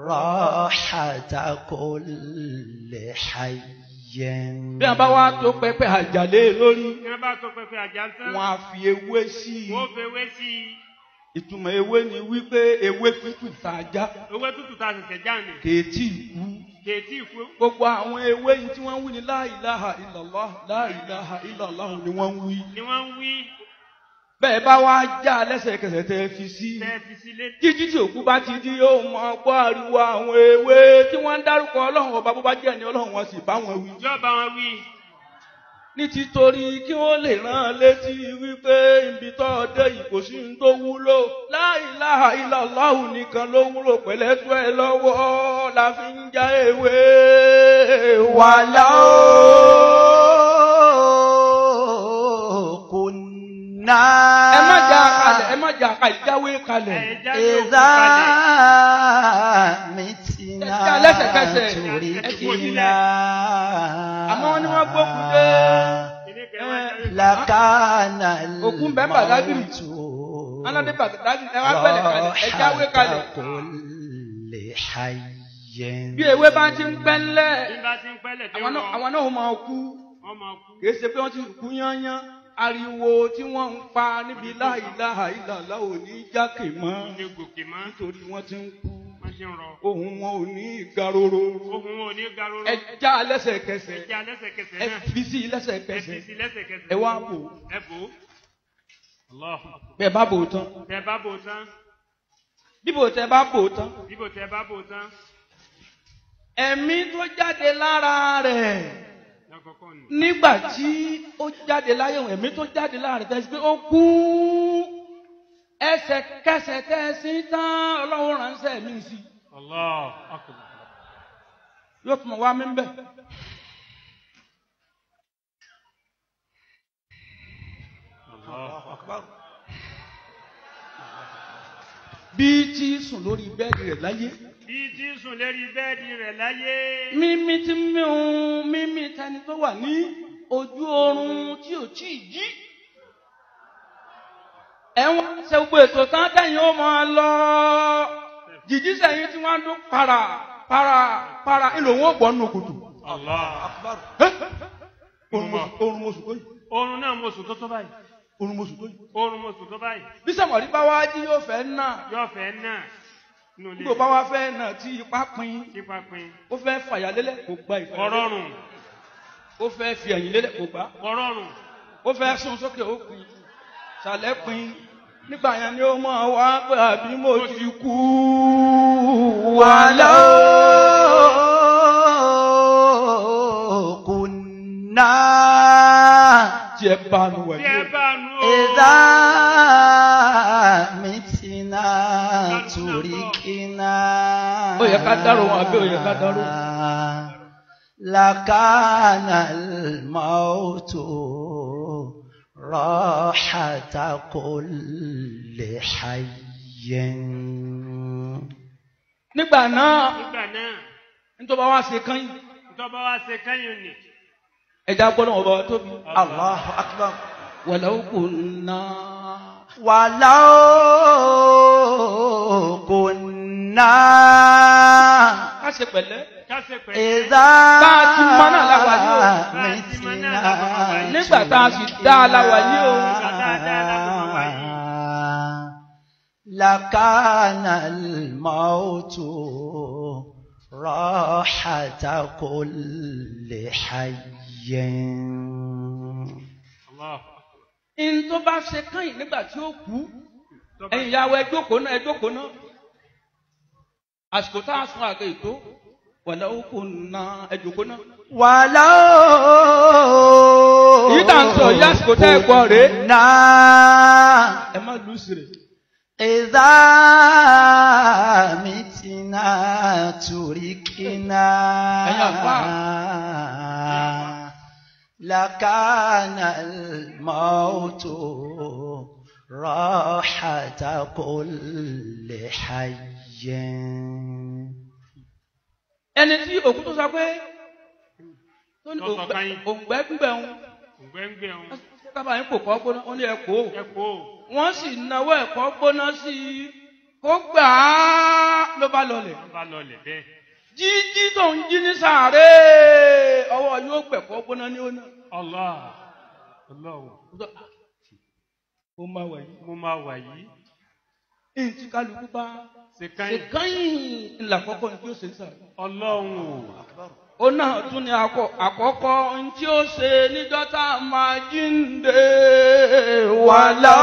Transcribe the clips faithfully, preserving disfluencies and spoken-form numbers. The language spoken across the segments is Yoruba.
راحة كل حي. bí a bá wá tó pẹpẹ àjàlé lórí. bí a bá tó pẹpẹ àjàlé tán. wọ́n á fi ewé sí i. wọ́n fi ewé sí i. ìtumọ̀ ewé ni wípé ewé tútù tá a já. ewé tútù tá a ṣẹ̀ṣẹ̀ já ni. kèétí ìkú. kèétí ìkú. gbogbo àwọn ewé yìí tí wọ́n ń wí ní la ilaha illallah la ilaha illallah ni wọ́n ń wí. ni wọ́n ń wí. bẹ́ẹ̀ bá wá já lẹ́sẹ̀kẹsẹ̀ tẹ́ fi sí. tẹ́ fi sí létí. jíjí tí òkú bá ti di yóò mọ gbọ́ ariwo àwọn ewé tí wọ́n ń dárúkọ ọlọ́run ọba bó bá jẹ́ ni ọlọ́run wọn sì bá wọn wí. yóò bá wọn wí. ní títorí kí wọ́n lè rán létí wípé ibi tó dé yìí kò sí ní tó wúlò la ilaha illallah nìkan ló wúlò pẹ̀lẹ́tọ́ ẹ lọ́wọ́ la fi ń já ewé. wàlá ẹ má jà kalẹ̀ ẹ má jà kalẹ̀ jáwé kalẹ̀. ìdá mi ti náà torí kí náà. àmọ́ ni wọ́n gbókùn dé. lakana òkun bẹ́ẹ̀ bàdágìrì aládé bàdágìrì ẹ wá bẹ̀rẹ̀ kalẹ̀ ẹ jáwé kalẹ̀. bí ewé bá ti ń pẹ́ńlẹ̀ àwọn náà máa kú kì í ṣe pé wọ́n ti kú yányán. ariwo tí wọ́n ń pa níbi la ilaha illallah ò ní jákè mọ́ nítorí wọ́n ti ń kú ohùn wọn ò ní garoro ẹ já lẹ́sẹ̀kẹsẹ̀ ẹ fi sí lẹ́sẹ̀kẹsẹ̀ ẹ wá bò bẹ́ẹ̀ bá bò tán bíbò tẹ́ bá bò tán ẹ̀mí tó jáde lára rẹ̀. nígbà tí ó jáde láyé òun ẹ̀mí tó jáde láàrin tẹ́sí pé ó kú ẹsẹ̀kẹsẹ̀ tẹ́sí tán ọlọ́run ránṣẹ́ mi sí. yóò tún wá mí bẹ́ẹ̀. bí tí sùn lórí bẹ́ẹ̀dì rẹ̀ láyé. bí tí sùn lórí bẹ́ẹ̀dì rẹ̀ láyé. mímí tí míhun mímí tani tó wà ní ojú oorun tí ò tí ì jí. ẹ̀wọ̀n ṣe gbogbo ètò tán tẹ̀yìn ó máa lọ. jìjì sẹ́yìn tí wọ́n á dún para para para ńlò wọ́n gbọ́ nù kùtù. oorun mọ̀sùn tó yìí. oorun náà mọ̀sùn tó tó báyìí. oorun mọ̀sùn tó yìí. oorun mọ̀sùn tó báyìí. bí sàmọ̀rí bá wá jí yóò fẹ́ náà. yóò fẹ́ náà. Gbogbo bá wá fẹ́ náà tí ipá pin. Ipá pin. Ó fẹ́ fàyà lélẹ̀ kò gba ìfẹ́. Ọrọ̀rùn. Ó fẹ́ fi ẹ̀yìn lélẹ̀ kò gbà. Ọrọ̀rùn. Ó fẹ́ sún sókè ó pin. Ṣàlẹ̀ pin. Nígbà yẹn ni ó mọ̀ wá pé àbí mo ti kú. Wàlá kunna. Tí ẹ bá nu wẹ̀. Tí ẹ bá nu o. Ìdá mi ti náà torí kí náà. Ó yẹ ká dárò wọn àbí ó yẹ ká dárò. Lakana al-mautu rahata kulli hayyin. Nígbà náà. Nígbà náà. Nítorí wá ṣe kán yìí. Nítorí wá ṣe kán yìí ni. Ẹja gbọ́dọ̀ ọba tóbi. Allahu akbar. Walau kunna. Walau kunna. Ká ṣe pẹ̀lẹ́. Ká ṣe pẹ̀lẹ́. Ìdá bá a ti mọ náà láwa ní o. Nígbà tá a sì dá a láwa ní o. Lakana al-mautu rahata kulli hayyin. In tó bá ṣe káyìn nígbà tí ó kú. Ẹ̀yin ìyàwó ẹ jókòó náà ẹ jókòó náà. Àsìkò tá a sun àgẹ́ ètò. Walau kunna ẹ jókòó náà. Walau. Èyí tá à ń sọ yí àsìkò tẹ́ ẹ gbọ́ rèé. Náà. Ẹ má lù sí rè. Ìdá mitina turikina. Ẹ̀yin àfà. Lakana al-mautu rahata kulli hayyin. Ẹni tí òkú tó sọ pé tó ní òǹgbẹ́ gbígbẹ̀ ń. Òǹgbẹ́ gbígbẹ̀ ń. Kábàá yín kò kọ́ gbóná, ó ní ẹ̀kọ́. Ẹ̀kọ́. Wọ́n sì náwó ẹ̀kọ́ gbóná sí i. ó gbà á ló bá lọlẹ̀. Ló bá lọlẹ̀ bẹ́ẹ̀. Jíjí tó ń jí ní sàárè ọwọ́ yóò gbẹ̀kọ́ gbóná ní ọ̀nà. Allah. Ọlọ́run. Mo máa wà yìí. Mo máa wà yìí. Èyí tí kálukú bá ṣe káyìn ńlá àkọ́kọ́ ní tí ó ṣe ń sàárè. Ọlọ́run. Ó náà tún ní àkọ́kọ́ ní tí ó ṣe níjọ́ tá a máa jíǹde wà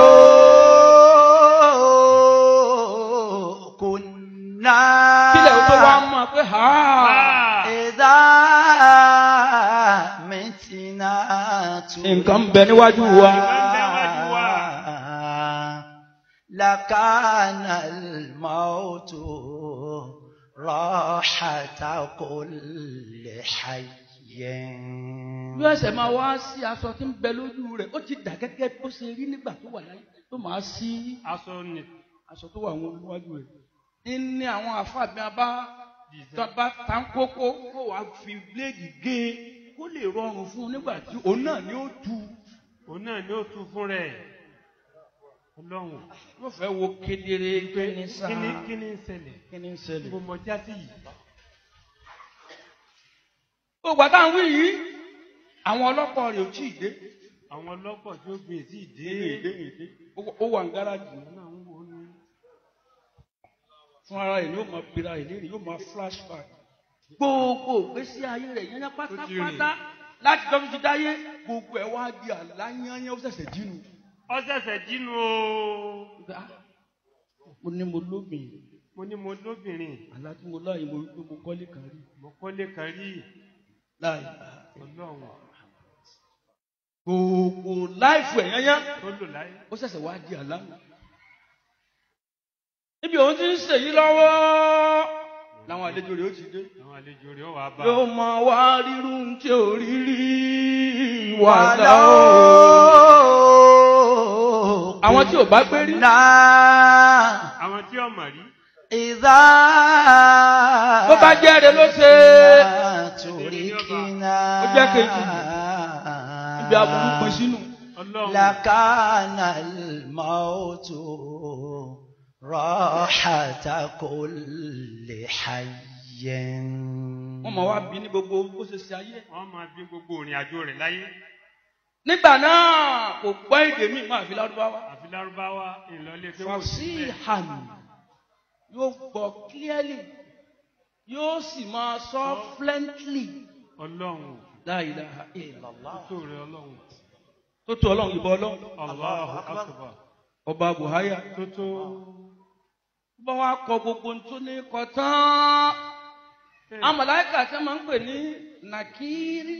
láò. Kò náà. Kílẹ̀ tó wá mọ̀ pé ha. Ìdá mẹ́tìnà tó. Nǹkan ń bẹ níwájú wa. Lakana al-mautu rahata kulli hayyin. Bí ẹsẹ̀ máa wá sí aṣọ tí ń bẹ lójú rẹ̀, ó ti dà gẹ́gẹ́ bó ṣe rí nígbà tó wà láyé tó máa sí Aṣọ ni. aṣọ tó wà wọn níwájú rẹ̀. Ní àwọn àfàbí abá tọba táńkókó kó wàá fi bíléèdì gé e kó lè rọrùn fún un nígbà tí òun náà ni ó tu. Òun náà ni ó tu fún rẹ̀. Ọlọ́run. Wọ́n fẹ́ wo kedere pé ní sáà. Kí ni kí ni ń ṣẹlẹ̀? Kí ni ń ṣẹlẹ̀? Mo mọ jásí yìí. Ògbà tá à ń wí yìí, àwọn ọlọ́pàá rẹ̀ ò tí ì dé. Àwọn ọlọ́pàá tí ó gbé ètí ìdé. Ó wà ní gáràjì náà. Fún ara rẹ̀ yóò máa pera ìlérí, yóò máa flashback. Gbogbo ìgbésí ayé rẹ̀ yẹn pátápátá láti tọ́ fi ti dáyé. Gbogbo ẹ̀ wá di àlá yányán ó ṣẹ̀ṣẹ̀ jínu. Ó ṣẹ̀ṣẹ̀ jínú o. Mo ní mo lóbìnrin. Mo ní mo lóbìnrin. Àlá tí mo láyé mo wípé mo kọ́lé kan rí. Mo kọ́lé kan rí. Láì Ọlọ́run. gbogbo láìfù ẹ̀ yányán Tó lò láyé. ó ṣẹ̀ṣẹ̀ wá di àlá mi. Níbi òun ti ń ṣèyí lọ́wọ́ làwọn àlejò rẹ̀ ó ti dé. Àwọn àlejò rẹ̀ ó wà bá. Yóò máa wá rírun tí ò rí rí wà láò. Àwọn tí ò bá gbé rí. Àwọn tí ò mọ̀ rí. Ìdá. Bó bá jẹ́ rẹ̀ ló ṣe. Torí kíná. Ó jẹ́ kejì. Ibi aburú pín sínú. Ọlọ́run. Lakana al-mautu rahata kulli hayyin. Wọ́n máa wá bí ní gbogbo bó ṣe ṣe ayé. Wọ́n máa bí gbogbo ìrìn àjò rẹ̀ láyé. Nígbà náà kò gbọ́ èdè míì máa fi lárúbáwá. Àfi lárúbáwá ìlọlé tó wù Fasihan yóò gbọ́ clearly yóò sì máa sọ fluently. Ọlọ́run. La ilaha illallah. Tó rẹ̀ Ọlọ́run. Tó tó ọlọ́run ìbọn ọlọ́run. Allahu Akbar. Ọba Buhari. Tó tó. Bọ́ wá kọ gbogbo tó ní kọ tán. Àmàláìkà tí wọ́n máa ń pè ní Nàkírí.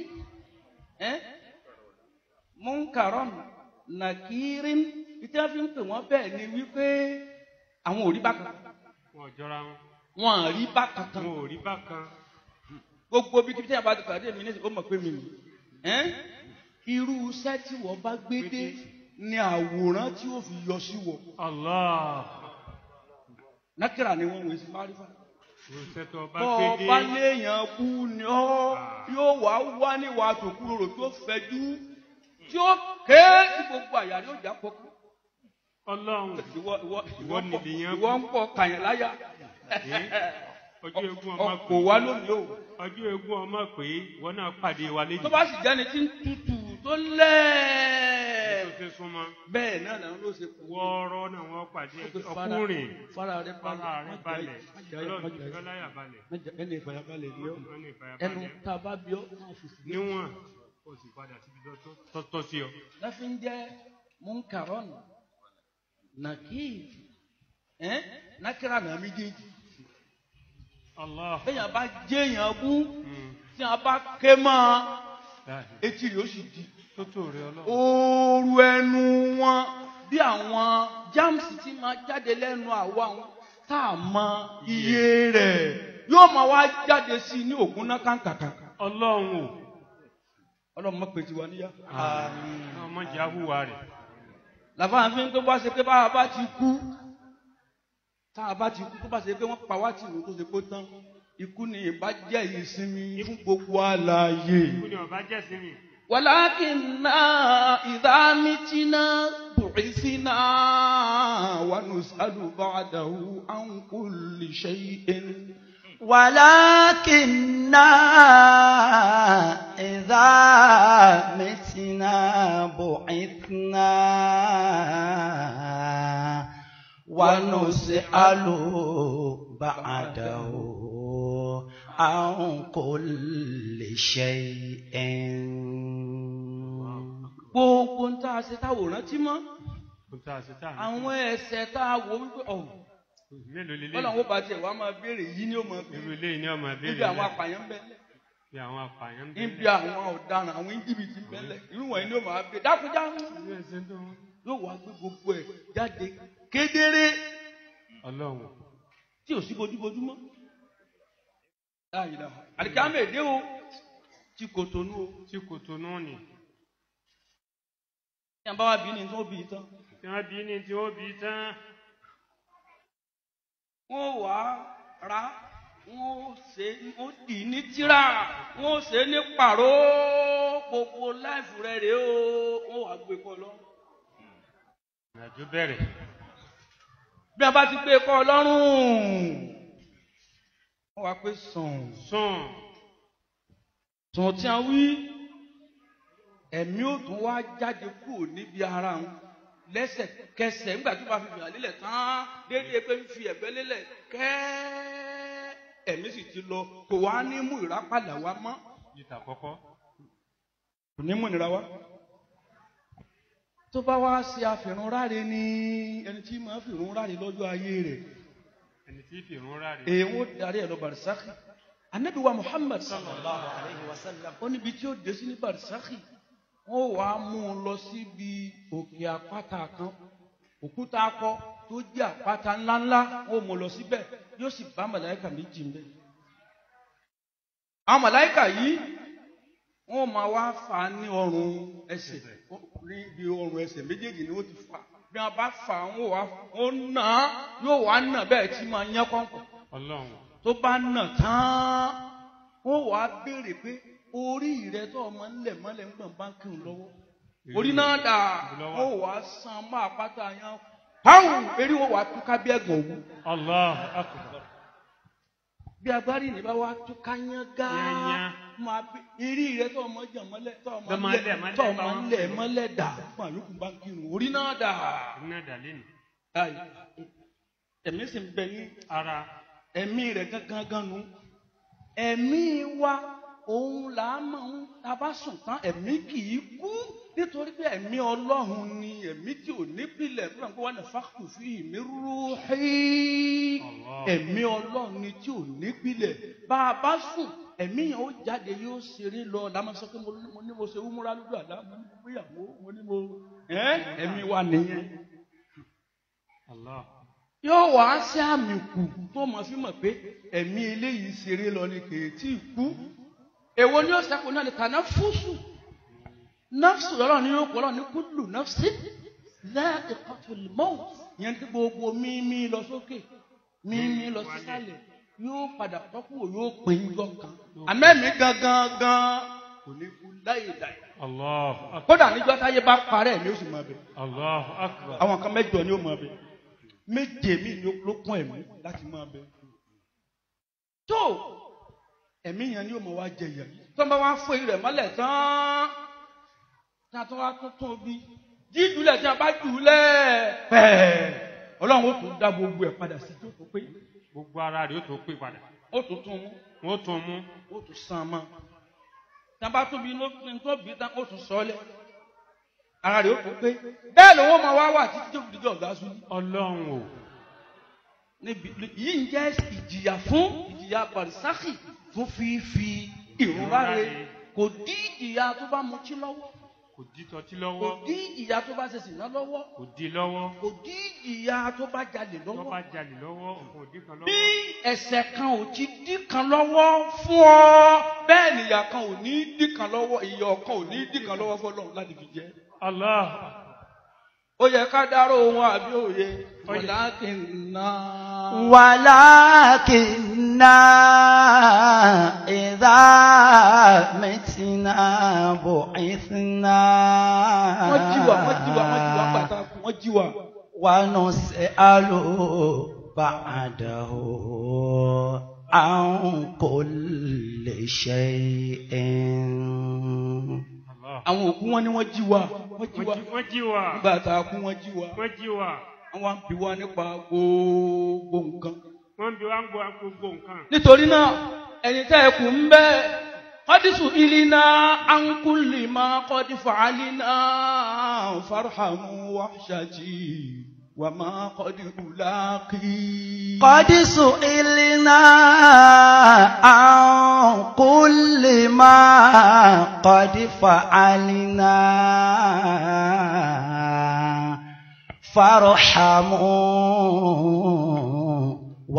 Munkaron Nàkírí. Ìtí wọ́n fi ń pè wọ́n bẹ́ẹ̀ ni wípé àwọn ò rí bákan. Wọ́n jọra wọn. Wọ́n à rí bákan kan. Wọ́n ò rí bákan. Gbogbo bí kí tí a bá ti pàdé mi ní ó mọ̀ pé mi nì. Irú iṣẹ́ tí wọ́n bá gbé dé ni àwòrán tí ó fi yọ sí wọ. Allah. Nákìrà ni wọ́n wé sí Márífà. Bọ́ Bọ́ bá léèyàn bú ni ọ́ yóò wá wá níwà tòkúrò tó fẹjú tí ó ké tí gbogbo àyà yóò já pọ́kú. Ọlọ́run. Ìwọ nìyẹn. Ìwọ ń pọ̀ kàyàn láyà. Ọjọ́ egun ọmọ pé. Kò wá lónìí o. Ọjọ́ egun ọmọ pé wọ́n náà pàdé wa lẹ́yìn. Tó bá sì jẹ́ni tí ń tutù tó lẹ́ẹ̀. Tó ṣe súnmọ́. Bẹ́ẹ̀ náà làwọn ló ṣe kú. Wọ́ọ́rọ́ náà wọ́n pàdé ọkùnrin. Fara rẹ̀ balẹ̀. Ọlọ́run láyà balẹ̀. Ẹni ìfàyàbalẹ̀ ni ọ́. Ẹnu tá a bá bí ọ́ máa fi sí. Níwọ̀n o sì padà síbi tọ́tọ́ sí ọ. Láfi ń jẹ́ Munkaron Nakir. Nákìrà náà méjèèjì. Allah. Béèyàn bá jẹ́ èèyàn bú tí a bá ké mọ́ etí rẹ̀ ó sì di. Ooru ẹnu wọn bí àwọn jáàmùsì tí máa jáde lẹ́nu àwa wọn tá a mọ iye rẹ̀ yóò máa wá jáde sí i ní ògùn náà kàǹkàkà. Ọlọ́run o. Ọlọ́run mọ̀ pé tiwa níyà. Ọmọ jẹ́ àhúwa rẹ̀. Làbáàfin tó bá ṣe pé bá a bá ti kú. Tá a bá ti kú tó bá ṣe pé wọ́n pa wá tì ní tó ṣe kó tán ikú ni ìbá jẹ́ ìsinmi fún gbogbo alààyè. Ikú ni ọba jẹ́ ìsinmi. ولكننا إذا متنا بعثنا ونسأل بعده عن كل شيء ولكننا إذا متنا بعثنا ونسأل بعده عن كل شيء. gbogbo ń tá a ṣe táwọn ò rántí mọ́ àwọn ẹ̀ṣẹ̀ tá a wò wípé ọ̀ bọ́lá wọn bá tiẹ̀ wá máa béèrè yìí ni ó máa béèrè níbi àwọn apààyàn bẹ́ẹ̀ níbi àwọn ọ̀daràn àwọn íjíbítì bẹ́ẹ̀ irú wọ̀nyí ni ó máa béèrè dákúnjá yóò wá gbé gbogbo ẹ̀ jáde kedere tí ò sí bójúbójú mọ́ àdìkámẹ́ èdè o tí kò tónú o tí kò tónú ni. Tí a bá wá bí ní tí ó bí tán. Tí wọ́n bí ní tí ó bí tán. Wọ́n wá ra, wọ́n ṣe, wọ́n dì ní tírà, wọ́n ṣe ní pàró gbogbo láìfù rẹ̀ rèé o, wọ́n wá gbé kọ́ lọ. Ìrìnàjò bẹ̀rẹ̀. Bí a bá ti gbé kọ́ lọ́rùn, wọ́n wá pé sùn. Sùn. Sùn tí a wí. Ẹ̀mí ò tún wá jáde kúrò níbi ara wọn lẹ́sẹ̀kẹsẹ̀ nígbà tó bá fi fìyà lélẹ̀ tán déédéé pé ń fi ẹ̀gbẹ́ lélẹ̀ kẹ́ ẹ̀mí sì ti lọ kò wá ní mú ìrápàdà wá mọ́. Ìta kọ́kọ́. Kò ní mú ìnira wá. Tó bá wá ṣe àfìrún ráre ní ẹni tí máa fìrún ráre lọ́jọ́ ayé rẹ̀. Ẹni tí fìrún ráre. Èèwọ̀n darí ẹ̀ lọ barisakhi. Ànábì wa Muhammad sallallahu alayhi wa sallam. Ó níbi tí ó dé sí ní barisakhi. Wọ́n wá mú un lọ síbi òkè àpáta kan òkúta akọ tó jẹ́ àpáta ńláńlá wọ́n mú un lọ síbẹ̀ yóò sì bá màláíkà méjì ńbẹ̀. Àwọn màláíkà yìí wọ́n máa wá fà á ní ọrùn ẹsẹ̀ ní ibi ọrùn ẹsẹ̀ méjèèjì ni wọ́n ti fà bí wọ́n bá fà á wọ́n wá wọ́n nà á yóò wá nà bẹ́ẹ̀ tí máa yán kọ́ńkọ́. Tó bá nà tán wọ́n wá béèrè pé orí rẹ tó ọmọ ńlẹ̀ mọ́lẹ̀ ń gbọ̀n báńkì lọ́wọ́ orí náà dà ó wàá san máa pátá yan pàwọn eré wọn wàá túká bí ẹ̀gàn òwú. Allahu Akbar. Bí agbárí ní bá wàá túká yán gáà máa bí eré rẹ tó ọmọ jẹ mọ́lẹ̀ tó ọmọ ńlẹ̀ mọ́lẹ̀ dà fún àyókù báńkì nù orí náà dà. Ẹ̀mí sì ń bẹ ní ara ẹ̀mí rẹ̀ gángan gan nù ẹ̀mí wa. Òun là á máa ń tabá sùn tán ẹ̀mí kì í kú nítorí pé ẹ̀mí Ọlọ́run ni ẹ̀mí tí ò ní pilẹ̀ fún àwọn wọn fàkùn fi ìmí rúhí ẹ̀mí Ọlọ́run ni tí ò ní pilẹ̀ bá a bá sùn ẹ̀mí yẹn ó jáde yóò ṣeré lọ lámà sọ pé mo ní mo ṣe wúmúra lójú àlá mo ní mo gbéyàwó mo ní mo ẹ̀mí wa nìyẹn. Yóò wá sí àmì kù tó mọ̀ sí mọ̀ pé ẹ̀mí eléyìí ṣeré lọ ni kì í tí ì kú. Èwo ni ó sẹ́kù náà ni kàná fúsù nafsu lọ́rọ̀ ní yóò pọ̀lọ́ ní kullu nafsi dha'iqatul maut yẹn tí gbogbo mímí lọ sókè mímí lọ sísàlẹ̀ yóò padà tọ́kù yóò pè ń jọ kan àmẹ́mí gangan gan kò ní kú láyéláyé. Allahu Akbar. Kódà níjọ́ táyé bá parẹ́ mi ó sì máa bẹ. Allahu Akbar. Àwọn kan mẹ́jọ ni ó máa bẹ méje mi ló kún ẹ̀mí láti máa bẹ. Tó ẹ̀mí yẹn ni ó mọ̀ wá jẹ ìyà yìí tó ń bá wá fún rẹ̀ mọ́lẹ̀ tán tí a tó wá tuntun bí jíjùlẹ̀ tí a bá jùlẹ̀ pẹ́ẹ́ Ọlọ́run ó tún dá gbogbo ẹ̀ padà sí tó tó pé gbogbo ara rẹ̀ ó tó pé padà ó tún tún mú ó tún mú ó tún sàn mọ́ tí a bá tún bí lópin tó bí tán ó tún sọ́lẹ̀ ara rẹ̀ ó tún pé bẹ́ẹ̀ ló wọ́n máa wá wà títí tó fi dijọ́ ọ̀gá sùn. Ọlọ́run o níbi yìí ń jẹ́ ìjìyà fún ìjìyà barisakhi fún fífi ìrora rẹ̀ kò dí ìjìyà tó bá mutí lọ́wọ́ kò dí tọ́tí lọ́wọ́ kò dí ìjìyà tó bá ṣe sìná lọ́wọ́ kò dí lọ́wọ́ kò dí ìjìyà tó bá jalè lọ́wọ́ tó bá jalè lọ́wọ́ kò dí kan lọ́wọ́ bí ẹ̀ṣẹ̀ kan ò ti dí kan lọ́wọ́ fún ọ bẹ́ẹ̀ nìyà kan ò ní dí kan lọ́wọ́ ìyà kan ò ní dí kan lọ́wọ́ fún Ọlọ́run láti fi jẹ. Allah. Ó yẹ ká dárò ohun àbí òye wàlákìnná wàlákìnná idha mitna bu'ithna بعثنا wọ́n jí wa wọ́n jí wa wọ́n jí wa pàtà wọ́n jí wa. ونسأل بعده عن كل شيء. àwọn òkú wọn ni wọ́n jí wa wọ́n jí wa wọ́n jí wa nígbà tá a kú wọ́n jí wa wọ́n jí wa àwọn bí wa nípa gbogbo nǹkan. wọ́n bí wa ń gbọ́ gbogbo nǹkan. nítorí náà ẹ̀yin tẹ́ ẹ kù ń bẹ́ kọ́dísù ìlínà àǹkúlì máa kọ́dí fàálínà farhamu wahshati wà máa kọ́dí ùlákì. قد سئلنا عن كل ما قد فعلنا فارحموا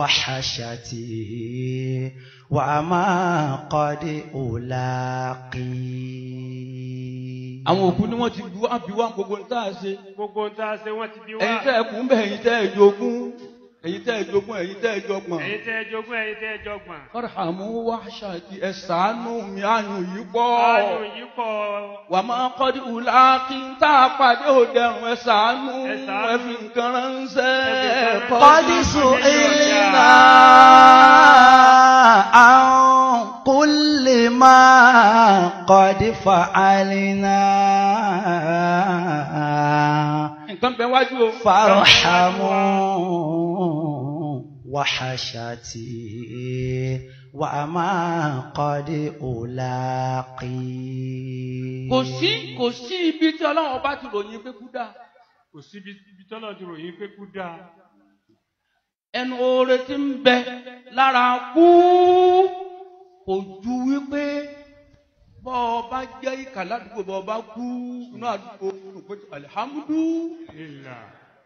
وحشتي وما قد ألاقي. àwọn òkú ni wọ́n ti bí wá bí wá gbogbo ń tá a ṣe. gbogbo ń tá a ṣe wọ́n ti bí wá. ẹ̀yin tẹ́ ẹ kù ń bẹ̀ ẹ̀yin tẹ́ ẹ jogún ẹ̀yin tẹ́ ẹ jogún ẹ̀yin tẹ́ ẹ jọgbọ̀n. ẹ̀yin tẹ́ ẹ jogún ẹ̀yin tẹ́ ẹ jọgbọ̀n. farhamu wahshati ẹ ṣàánú mi àyùn yìí pọ̀. àyùn yìí pọ̀. wà máa kọ́dí ùlákì ń tá a pàdé òdẹ̀rùn ẹ ṣàánú ẹ fi nǹkan ránṣẹ́. قد سئلنا عن كل ما قد فعلنا nǹkan bẹ wájú o. فارحموا وحشتي وما قد ألاقي. kò sí kò sí ibi tí ọlọ́run ọba ti ròyìn pé kú dáa. kò sí ibi tí ọlọ́run ti ròyìn pé kú dáa. ẹnu oore tí ń bẹ lára kú kò ju wípé bọ́ ọ bá jẹ́ ìkà ládùúgbò bọ́ ọ bá kú inú àdúgbò olùkọ́ alihamudulilayi.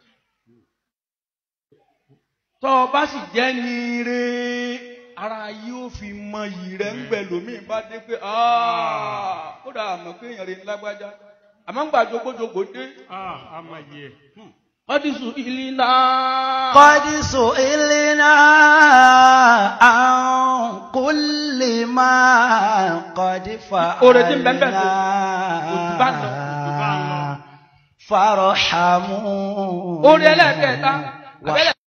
tọ́ ọ bá sì jẹ́ ní ire ara yóò fi mọ iyì rẹ̀ ń bẹ lómìn bá dé pé kódà àmọ́ pé èèyàn rẹ̀ ń lágbájá àmọ́ ń gbà jogbójogbò dé. àmọ́ yẹ. قد سئلنا قد سئلنا عن كل ما قد فعلنا فارحموا